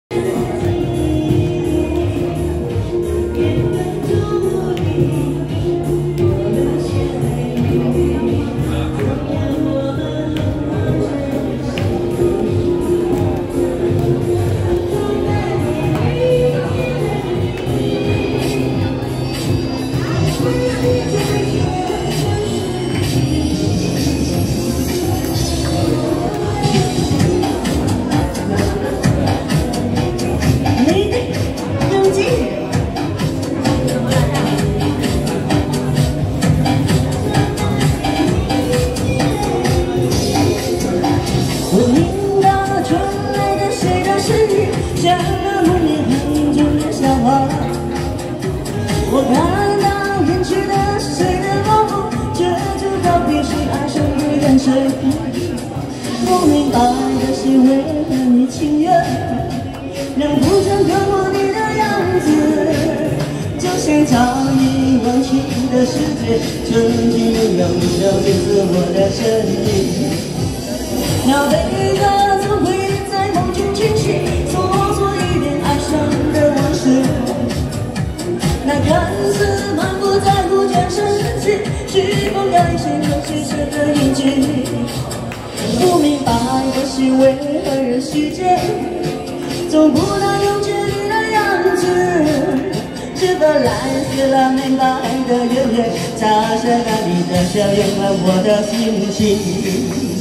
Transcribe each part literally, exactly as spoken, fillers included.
我听到传来的谁的声音，像那梦里很久的笑话。我看到远去的是谁的模糊，这就告别谁爱上的眼神。不明白的是为何你情愿让不曾看过你的样子，就像早已忘记的世界，曾经拥有你的名字，我的身影。那悲歌总会在梦中惊醒，诉说一遍爱上的往事。那看似满不在乎全身心，是否该先有些什的印记？不明白的是为何人世间总不能有着你的样子？是否来自了明白的远远，洒下了你的笑，拥了我的心情。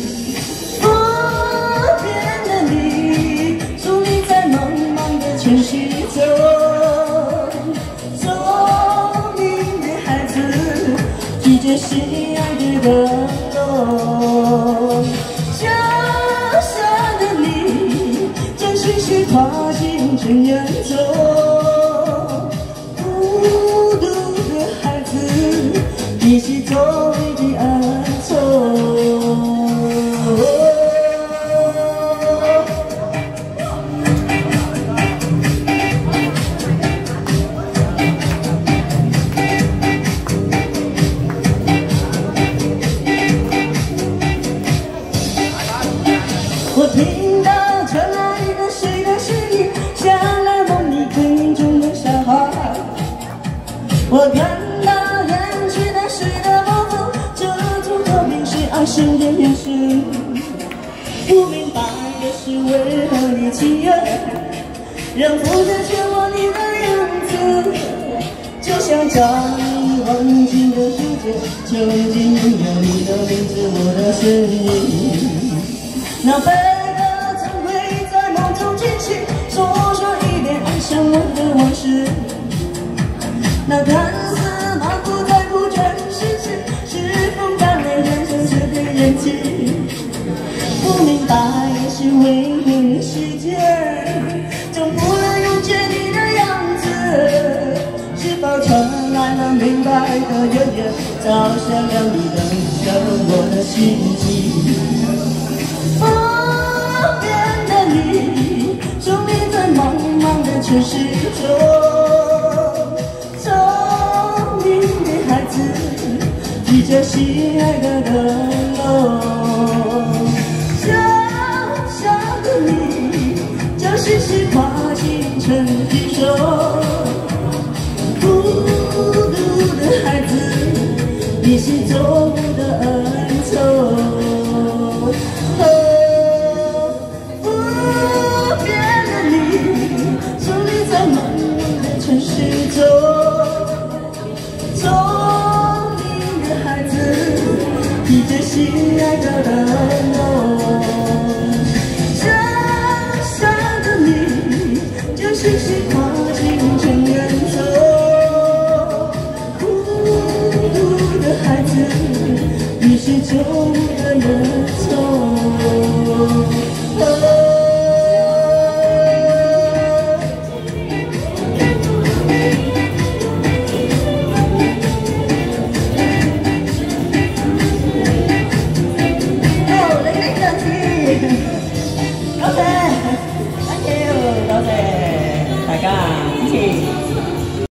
全是走，聪明的孩子，拒绝心爱的人哦。小小的你，将心事跨进尘缘走。孤独的孩子，你是错为的而错。我听到传来的谁的声音，像那梦里闺中的小孩。我看到远去的谁的模糊，这种告别是爱生的眼神。不明白的是为何你情愿让负责全我你的样子，就像早已忘记的世界，曾经拥有你的名字，我的身影。那悲歌总会在梦中惊醒，说说一遍爱上我的往事。那看似满不在乎全世界，是否感泪人生这个眼睛？不明白的是为何人世间总不能有见你的样子？是否传来了明白的远远，照向了你的笑，我的心情。方便的你，伫立在茫茫的城市中，聪明的孩子，拒绝心爱的人哦。小小的你，将心事跨进尘地中，孤独的孩子，你是错误的恩宠。城市中，聪明的孩子，披着心爱的人哦。小小的你，将心事跨进尘缘走。孤独的孩子，你是错误的人错。